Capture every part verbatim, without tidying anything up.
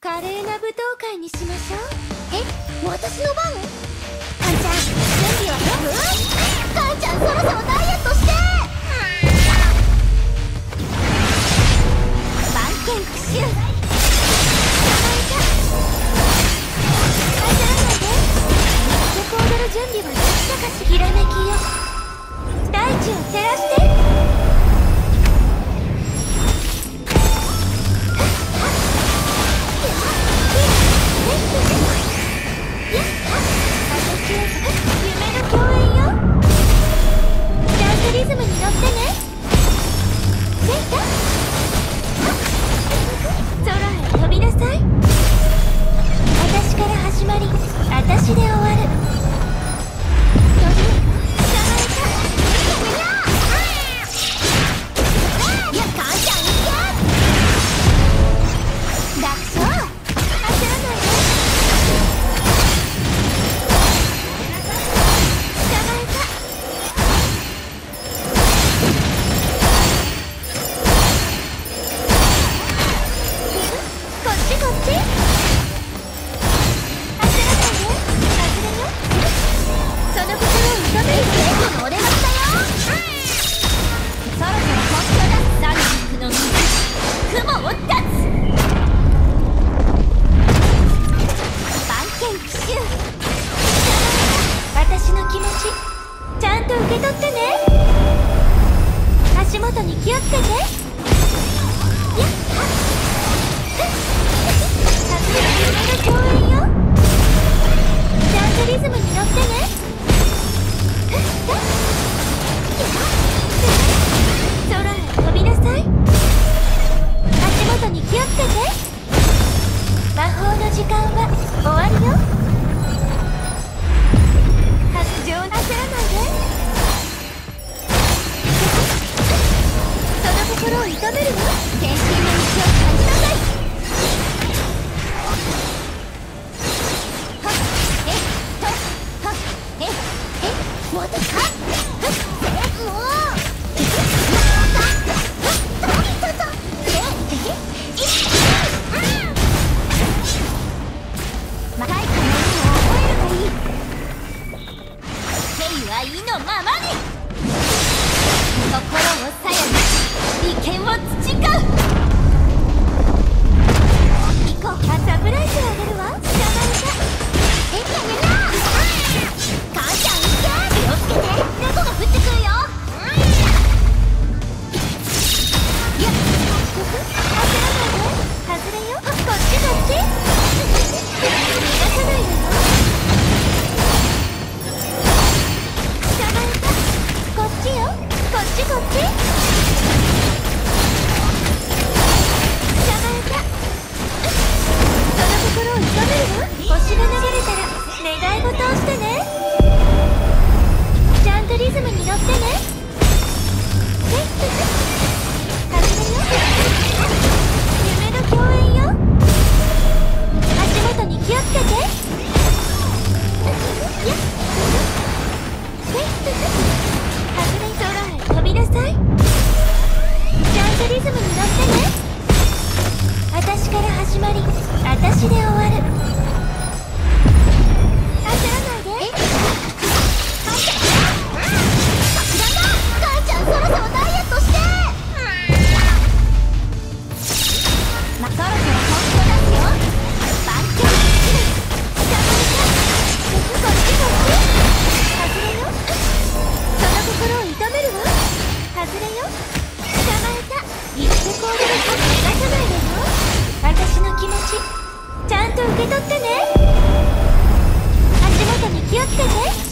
華麗な舞踏会にしましょう。 え、私の番？カンちゃん、準備はよく？カンちゃん、そろそろダイエットして。番犬復讐。焦らないで。 曲踊る準備はできたかし。ひらめきよ、大地を照らして。夢の共演よ。ダンスリズムに乗ってね。センター空へ飛びなさい。私から始まり、私で終わる。飛び捕まえた。 いや、カンちゃん、いけ。楽勝。 焦らないで。私の気持ちちゃんと受け取ってね。足元に気をつけて。やっ初夢の共演よ。ダンスリズムに乗ってね。空へ飛びなさい。足元に気をつけて。魔法の時間は終わりよ。発情焦らないで。その心を射止めるわ。 天心の道を感じなさい。はっ、えっと、はっ、えっ、え、私かっ、え、もうまたいかの意味を覚えるがいい。意のままに心をさやに利権を培う。行こう。 あ、サプライズをあげるわ。捕まえた。 え、やめな。カンちゃん、いけ。気をつけて。猫が降ってくるよ。いや、 焦らないで。外れよ。こっちこっち。逃がさないわよ。こっちよ。こっちこっち。捕まえた。その心を射止めるわ。星が流れたら願い事をしてね。ちゃんとリズムに乗ってね。セット。始めよ。夢の共演よ。足元に気をつけて。やっセット。空へ飛びなさい。ちゃんとリズムに乗ってね。私から始まり、私で終わる。焦らないで。 カンちゃん、さすがだ。カンちゃん、そろそろダイエットして。ま、そろそろ本気を出すよ。番犬復讐。 捕まえた。こっちこっち。外れよ。その心を射止めるわ。外れよ。捕まえた。言ってこうでるか逃がさないでよ。私の気持ちちゃんと受け取ってね。足元に気をつけて。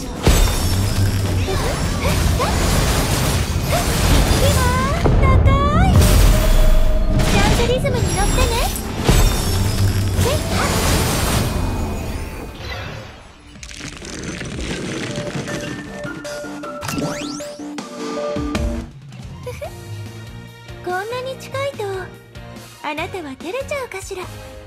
いいわ。高い。ちゃんとリズムに乗ってね。セット。こんなに近いとあなたは照れちゃうかしら。